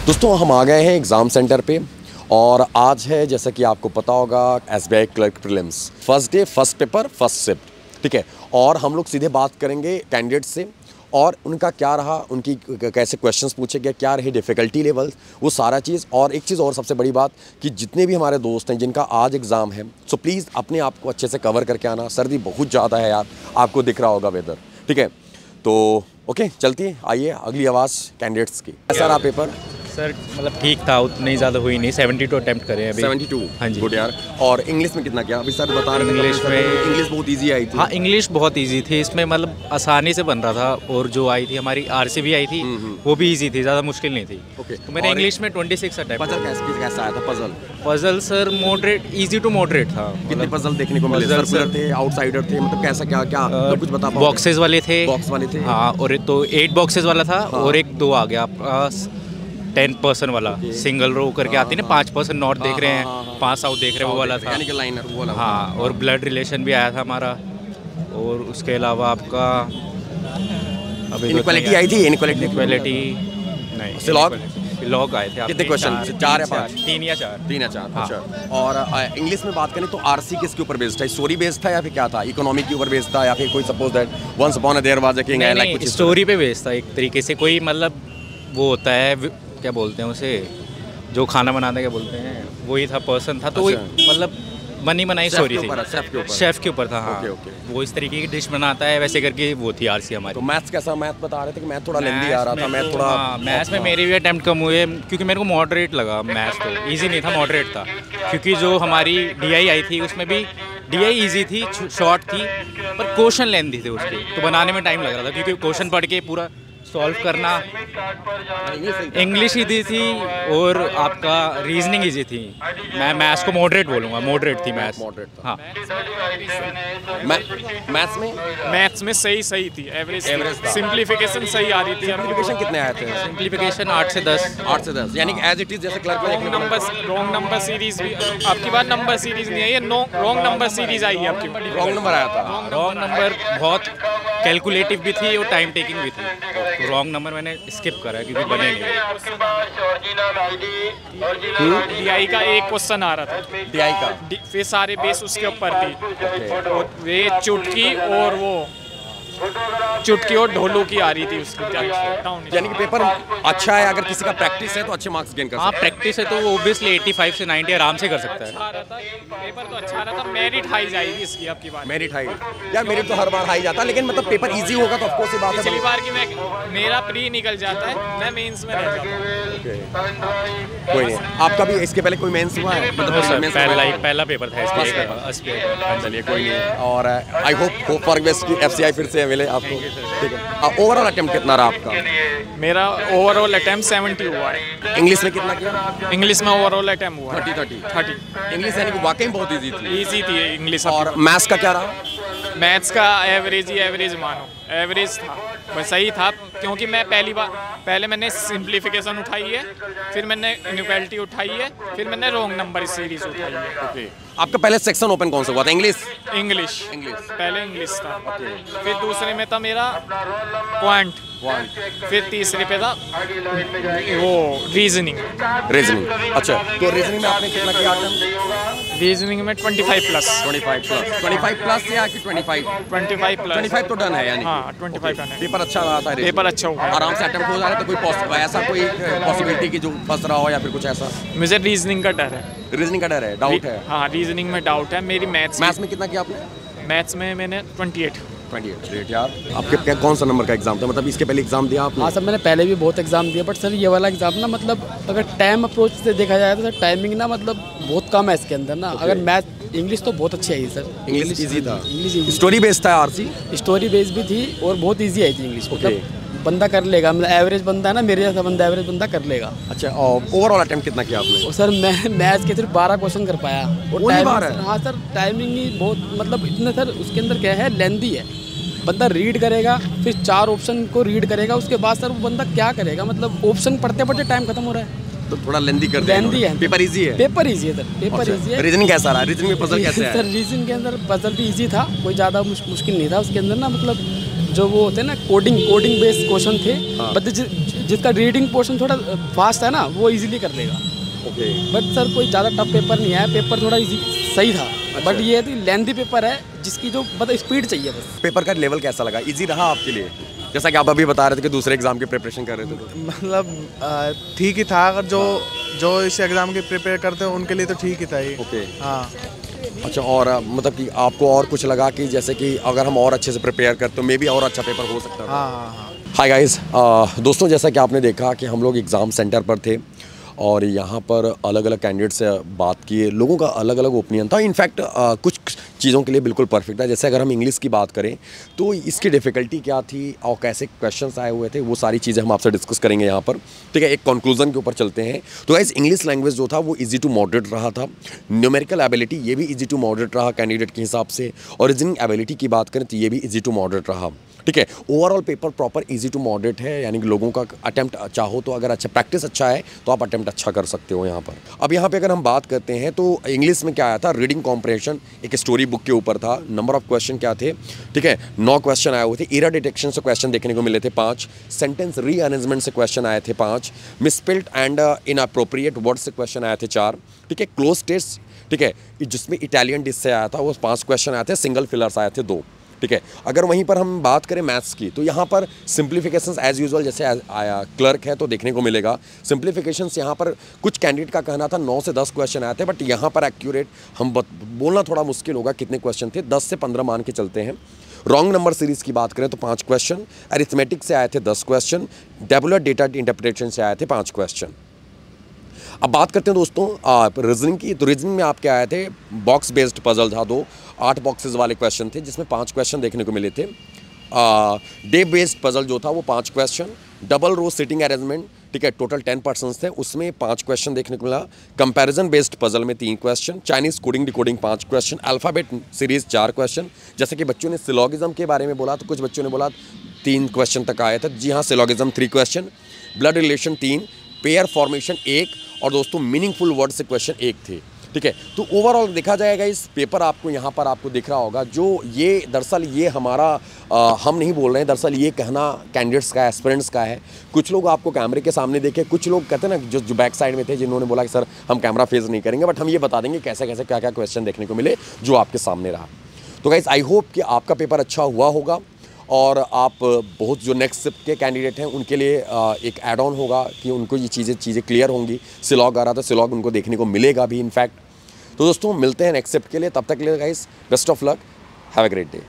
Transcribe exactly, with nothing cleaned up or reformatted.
दोस्तों हम आ गए हैं एग्ज़ाम सेंटर पे और आज है, जैसा कि आपको पता होगा, S B I clerk prelims. First day first paper first shift, ठीक है। और हम लोग सीधे बात करेंगे कैंडिडेट से और उनका क्या रहा, उनकी कैसे क्वेश्चंस पूछे गए, क्या रहे डिफ़िकल्टी लेवल, वो सारा चीज़। और एक चीज़ और सबसे बड़ी बात कि जितने भी हमारे दोस्त हैं जिनका आज एग्ज़ाम है, सो प्लीज़ अपने आप को अच्छे से कवर करके आना। सर्दी बहुत ज़्यादा है यार, आपको दिख रहा होगा वेदर, ठीक है। तो ओके चलती है, आइए अगली आवाज़ कैंडिडेट्स की। कैसा रहा पेपर? सर मतलब ठीक था, उतनी ज़्यादा हुई नहीं। सेवेंटी टू अटेम्प्ट करे अभी। सेवेंटी टू, हाँ जी। गुड यार। और इंग्लिश में कितना किया? अभी सर बता रहे थे इंग्लिश में इंग्लिश बहुत इजी आई थी। हाँ, इंग्लिश बहुत इजी थी, इसमें मतलब आसानी से बन रहा था। और जो आई थी हमारी आरसी भी आई थी, वो भी इजी थी, ज़्यादा मुश्किल नहीं थी। ओके, तो मैंने इंग्लिश में ट्वेंटी सिक्स अटेम्प्ट। पजल कैसे कैसा आया था? Puzzle puzzle sir moderate, easy to moderate था। कितने पजल देखने को मिले? सर्कुलर थे, आउटसाइडर थे, मतलब कैसा क्या क्या तो कुछ बता पाओ? बॉक्सेस वाले थे। बॉक्स वाले थे, हाँ। और तो एट बॉक्सेस वाला था। हाँ। और एक दो आ गया आपका टेन परसेंट वाला, सिंगल रो करके आती है ना, पाँच परसेंट नॉर्थ देख रहे हैं, पाँच साउथ देख रहे हैं, वो वाला था। यानी कि लाइनर वो वाला। हाँ, और ब्लड रिलेशन भी आया था हमारा। और उसके अलावा आपका इनइक्वालिटी आई थी। इनइक्वालिटी इक्वालिटी नहीं, सिलॉग लॉग आए थे। कितने क्वेश्चन? चार या पाँच? तीन या चार। तीन या चार, हाँ। अच्छा। और इंग्लिश में बात करें तो आरसी किसके ऊपर बेस्ड था? स्टोरी बेस्ड था या फिर क्या था? इकोनॉमिक के ऊपर बेस्ड था या फिर कोई suppose that once upon a there was a king, like कुछ स्टोरी पे बेस्ड था एक तरीके से। कोई मतलब वो होता है, क्या बोलते हैं उसे, जो खाना बनाते क्या बोलते हैं, वही था, पर्सन था। तो अच्छा। वही मतलब बनी बनाई स्टोरी थी। शेफ के ऊपर था। हाँ। Okay, okay. वो इस तरीके की डिश बनाता है, वैसे करके वो थी आरसी हमारी। तो मैथ्स कैसा? मैथ बता रहे थे कि मैथ थोड़ा लेंदी आ रहा था। मैथ थोड़ा मैथ्स में मेरे भी अटेम्प्ट कम हुए क्योंकि मेरे को मॉडरेट लगा। मैथ्स तो इजी नहीं था, मॉडरेट था। क्योंकि जो हमारी डीआई आई थी उसमें भी डीआई इजी थी, शॉर्ट थी, पर क्वेश्चन लेंदी थे उसके, तो बनाने में टाइम लग रहा था क्योंकि क्वेश्चन पढ़ के पूरा सॉल्व करना। इंग्लिश इजी थी और आपका रीजनिंग इजी थी। मैं मैथ्स को मॉडरेट बोलूँगा, मॉडरेट थी मैथ्स। मॉडरेट था। हाँ। मैथ्स में मैथ्स में सही सही थी, एवरेज एवरेज। सिंप्लीफिकेशन सही आ रही थी। सिंप्लीफिकेशन कितने आए थे? सिंप्लीफिकेशन आठ से दस। आठ से दस, यानी कि एज इट इज जैसे क्लर्क में wrong number wrong number series भी आपकी बार नंबर सीरीज नहीं आई है, नो रॉन्ग नंबर सीरीज आई है आपकी। रॉन्ग नंबर आया था। रॉन्ग नंबर बहुत कैलकुलेटिव भी थी और टाइम टेकिंग भी थी। तो रॉन्ग नंबर मैंने स्किप करा क्योंकि बने नहीं। डीआई का एक क्वेश्चन आ रहा था, डीआई का, फिर सारे बेस उसके ऊपर थी। और वे चुटकी और वो चुटकी और ढोलू की आ रही थी उसकी। यानी कि पेपर अच्छा है, अगर किसी का प्रैक्टिस है तो अच्छे मार्क्स गेन कर सकता है। हाँ, प्रैक्टिस है तो वो ऑब्वियसली पचासी से नब्बे आराम से कर सकता है। पेपर तो अच्छा रहा था। मेरिट हाई जाएगी इसकी आपकी बात। मेरिट हाई, यार मेरिट तो हर बार हाई जाता है, लेकिन मतलब पेपर इजी होगा तो ऑफकोर्स ये बात है। पिछली बार की मैं मेरा प्री निकल जाता है, मैं मेंस में रह जाता हूं। कोई नहीं, आपका भी इसके पहले कोई मेंस हुआ है? मतलब पहला ही पहला पेपर था इसका। चलिए कोई नहीं, और I hope hope for best की एफसीआई फिर से मिले आपको, ठीक है। ओवरऑल अटेम्प्ट कितना रहा आपका? मेरा ओवरऑल अटेम्प्ट सेवेंटी हुआ है। इंग्लिश में कितना किया? इंग्लिश में ओवरऑल अटेम्प्ट हुआ थर्टी थर्टी थर्टी। इंग्लिश यानी कि वाकई बहुत इजी थी। इजी थी इंग्लिश। और मैथ्स का क्या रहा? मैथ्स का एवरेज ही एवरेज मानो, एवरेज था, बस सही था। क्योंकि मैं पहली बार पहले मैंने सिंप्लीफिकेशन उठाई है, फिर मैंने इनइक्वालिटी उठाई है, फिर मैंने रॉन्ग नंबर सीरीज उठाई है। ओके, आपका पहले सेक्शन ओपन कौन सा हुआ था? इंग्लिश इंग्लिश इंग्लिश पहले इंग्लिश था। फिर दूसरे में था मेरा क्वांट, फिर तीसरे पे था वो रीजनिंग। रीजनिंग, अच्छा। तो रीजनिंग में आपने कितना किया? रीजनिंग में twenty five plus. Twenty five plus twenty five plus या कि twenty five? Twenty five plus. Twenty five तो डन है यानी? हाँ, ट्वेंटी फाइव डन है। पेपर अच्छा रहा था? पेपर अच्छा हुआ, आराम से अटेम्प्ट हो जा रहा है? तो कोई ऐसा कोई पॉसिबिलिटी की जो फंस रहा हो या फिर कुछ ऐसा? मुझे रीजनिंग का डर है। रीजनिंग का डर है, डाउट है? हाँ, रीजनिंग में डाउट है। मेरी मैथ्स मैथ्स में कितना किया आपने? मैथ्स में मैंने ट्वेंटी एट। ग्रेट यार। आपके क्या कौन सा नंबर का एग्जाम था? मतलब इसके पहले एग्जाम दिया आपने? हाँ सर, मैंने पहले भी बहुत एग्जाम दिया, बट सर ये वाला एग्जाम ना, मतलब अगर टाइम अप्रोच से देखा जाए तो सर टाइमिंग ना मतलब बहुत कम है इसके अंदर ना। अगर मैथ इंग्लिश तो बहुत अच्छी आई सर। इंग्लिश इजी था? इंग्लिश स्टोरी बेस्ड था? आरसी स्टोरी बेस्ड भी थी और बहुत ईजी आई थी इंग्लिश। मतलब बंदा कर लेगा, मतलब एवरेज बंदा है ना, मेरे जैसा बंदा एवरेज बंदा कर लेगा। अच्छा, और ओवरऑल अटेम्प्ट कितना किया आपने? और सर मैं मैथ्स के सिर्फ बारह क्वेश्चन कर पाया। और टाइमिंग, हाँ सर, टाइमिंग ही बहुत मतलब इतने सर उसके अंदर क्या है, लेंदी है। बंदा रीड करेगा, फिर चार ऑप्शन को रीड करेगा, उसके बाद सर वो बंदा क्या करेगा, मतलब ऑप्शन पढ़ते पढ़ते टाइम खत्म हो रहा है। तो थोड़ा लेंदी कर दिया। लेंदी है। पेपर इजी है? पेपर इजी है सर, पेपर इजी है। रीजनिंग कैसा रहा? रीजनिंग में पजल कैसे है? सर रीजनिंग के अंदर पजल भी इजी था, कोई ज़्यादा मुश्किल नहीं था उसके अंदर ना। मतलब जो वो होते हैं ना कोडिंग कोडिंग बेस्ड क्वेश्चन थे, बट जिसका रीडिंग पोर्शन थोड़ा फास्ट है ना वो इजीली कर लेगा। ओके। बट सर कोई ज़्यादा टफ पेपर नहीं है, पेपर थोड़ा इजी सही था। बट ये है कि लेंथी पेपर है जिसकी जो मतलब स्पीड चाहिए बस। पेपर का लेवल कैसा लगा? इजी रहा आपके लिए? जैसा कि आप अभी बता रहे थे कि दूसरे एग्जाम की प्रिपरेशन कर रहे थे तो। मतलब ठीक ही था, अगर जो जो इस एग्ज़ाम की प्रिपेयर करते हैं उनके लिए तो ठीक ही था ये। ओके। हाँ। अच्छा, और मतलब कि आपको और कुछ लगा कि जैसे कि अगर हम और अच्छे से प्रिपेयर करते तो मे बी और अच्छा पेपर हो सकता था? हाँ हाँ हाँ। हाय गाइस, दोस्तों जैसा कि आपने देखा कि हम लोग एग्ज़ाम सेंटर पर थे और यहाँ पर अलग अलग कैंडिडेट से बात किए, लोगों का अलग अलग ओपिनियन था। इनफैक्ट कुछ चीज़ों के लिए बिल्कुल परफेक्ट था। जैसे अगर हम इंग्लिश की बात करें तो इसकी डिफ़िकल्टी क्या थी और कैसे क्वेश्चंस आए हुए थे, वो सारी चीज़ें हम आपसे डिस्कस करेंगे यहाँ पर। ठीक है, एक कंक्लूजन के ऊपर चलते हैं। तो गाइस, इंग्लिश लैंग्वेज जो था वो इजी टू मॉडरेट रहा था। न्यूमेरिकल एबिलिटी ये भी इजी टू मॉडरेट रहा कैंडिडेट के हिसाब से। और रीजनिंग एबिलिटी की बात करें तो ये भी इजी टू मॉडरेट रहा। ठीक है, overall paper proper easy to moderate है, यानी कि लोगों का अटेम्प्ट चाहो तो अगर अच्छा प्रैक्टिस अच्छा है तो आप अटेम्प्ट अच्छा कर सकते हो यहाँ पर। अब यहाँ पे अगर हम बात करते हैं तो इंग्लिश में क्या आया था, रीडिंग कॉम्प्रहेंशन एक स्टोरी बुक के ऊपर था। नंबर ऑफ क्वेश्चन क्या थे? ठीक है, नौ क्वेश्चन आए हुए थे। एरर डिटेक्शन से क्वेश्चन देखने को मिले थे पाँच। सेंटेंस रीअरेंजमेंट से क्वेश्चन आए थे पाँच। मिसस्पेल्ड एंड इनअप्रोप्रिएट वर्ड से क्वेश्चन आए थे चार। ठीक है, क्लोज टेस्ट, ठीक है, जिसमें इटालियन डिश से आया था वो पाँच क्वेश्चन आए थे। सिंगल फिलर्स आए थे दो। ठीक है, अगर वहीं पर हम बात करें मैथ्स की तो यहाँ पर सिंप्लीफिकेशंस एज यूजुअल जैसे आया क्लर्क है तो देखने को मिलेगा। सिंप्लीफिकेशंस यहाँ पर कुछ कैंडिडेट का कहना था नौ से दस क्वेश्चन आए थे, बट यहाँ पर एक्यूरेट हम बोलना थोड़ा मुश्किल होगा कितने क्वेश्चन थे, दस से पंद्रह मान के चलते हैं। रॉन्ग नंबर सीरीज़ की बात करें तो पाँच क्वेश्चन। अरिथमेटिक से आए थे दस क्वेश्चन। टेबुलर डेटा इंटरप्रिटेशन से आए थे पाँच क्वेश्चन। अब बात करते हैं दोस्तों रीजनिंग की। तो रीजनिंग में आपके आए थे बॉक्स बेस्ड पजल था, दो आठ बॉक्सेस वाले क्वेश्चन थे जिसमें पांच क्वेश्चन देखने को मिले थे। डे बेस्ड पजल जो था वो पांच question. Double row sitting arrangement, ठीक है, टोटल टेन पर्सन थे, उसमें पांच क्वेश्चन देखने को मिला। कंपैरिजन बेस्ड पजल में तीन क्वेश्चन। चाइनीज कोडिंग डिकोडिंग पांच क्वेश्चन। अल्फ़ाबेट सीरीज चार क्वेश्चन। जैसे कि बच्चों ने सिलॉगिज्म के बारे में बोला तो कुछ बच्चों ने बोला तीन क्वेश्चन तक आए थे। जी हाँ, syllogism three question. Blood relation तीन। पेयर फॉर्मेशन एक। और दोस्तों मीनिंगफुल वर्ड से क्वेश्चन एक थे। ठीक है, तो ओवरऑल देखा जाएगा इस पेपर आपको यहाँ पर आपको दिख रहा होगा जो ये दरअसल ये हमारा आ, हम नहीं बोल रहे हैं, दरअसल ये कहना कैंडिडेट्स का एस्पिरेंट्स का है। कुछ लोग आपको कैमरे के सामने देखे, कुछ लोग कहते हैं ना जो जो बैक साइड में थे जिन्होंने बोला कि सर हम कैमरा फेस नहीं करेंगे, बट हम ये बता देंगे कैसे कैसे क्या क्या क्वेश्चन देखने को मिले जो आपके सामने रहा। तो गाइस, आई होप कि आपका पेपर अच्छा हुआ होगा और आप बहुत जो नेक्स्ट शिफ्ट के कैंडिडेट हैं उनके लिए एक ऐड ऑन होगा कि उनको ये चीज़ें चीज़ें क्लियर होंगी। सिलॉग आ रहा था, सिलॉग उनको देखने को मिलेगा भी इनफैक्ट। तो दोस्तों मिलते हैं नेक्स्ट शिफ्ट के लिए, तब तक के लिए guys best of luck, have a great day.